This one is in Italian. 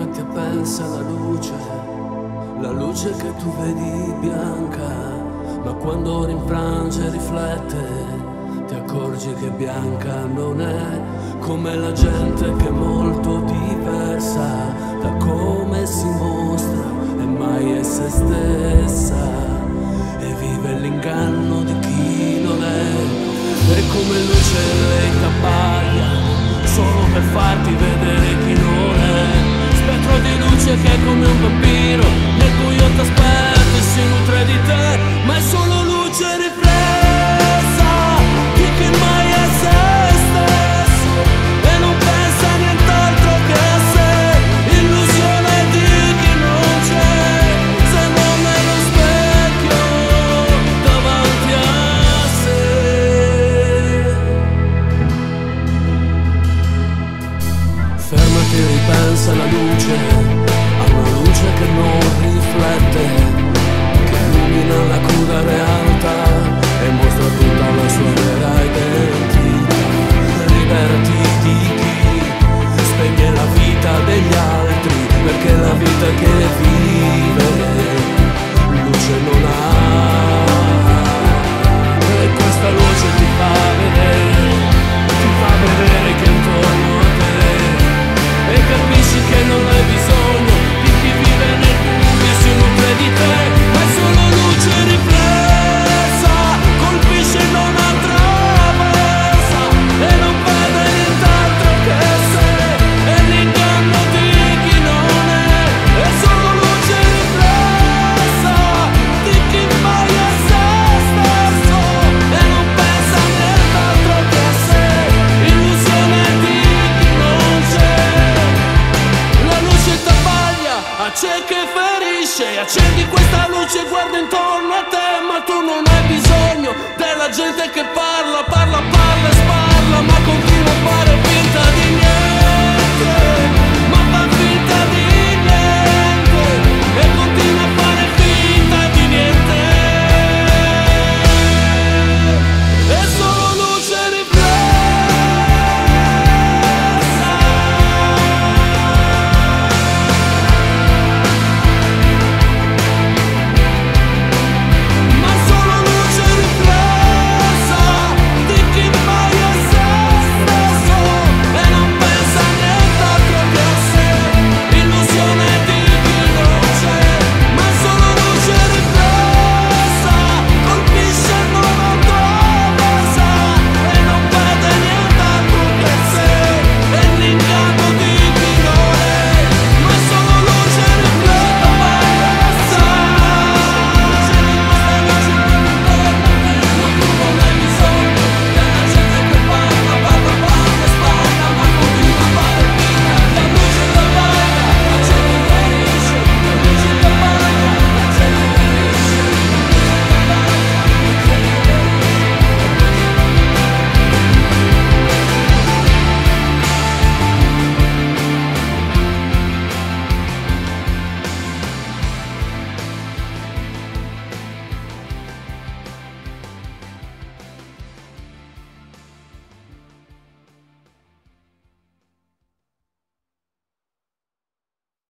Fermati e pensa alla la luce che tu vedi bianca, ma quando rinfrange e riflette ti accorgi che bianca non è, come la gente che è molto diversa da come si mostra e mai è se stessa e vive l'inganno di chi non è, e come luce lei t'abbaglia solo per farti vedere chi non è, spettro di luce che è come un vampiro, nel buio t'aspetta e si nutre di te, ma è solo luce riflessa di chi mai è se stesso e non pensa a nient'altro che a sé, illusione di chi non c'è se non nello specchio davanti a sé. Fermati e ripensa alla luce, a una luce che non riflette, che illumina la cruda realtà e mostra tutta la sua vera identità. Liberati di chi spegne la vita degli altri, perché la vita che vive luce non ha, e questa luce ti fa vedere che intorno a te, e capisci che non hai bisogno di chi vive nel buio e si nutre di te, ma è solo luce riflessa, colpisce e non attraversa e non vede nient'altro che sé, è l'inganno di chi non è solo luce riflessa di chi mai è se stesso e non pensa a nient'altro che a sé, illusione di chi non c'è. La luce t'abbaglia, acceca e ferisce, accendi questa luce e guarda intorno a te, ma tu non hai bisogno della gente che parla e sparla, ma continua a fare finta di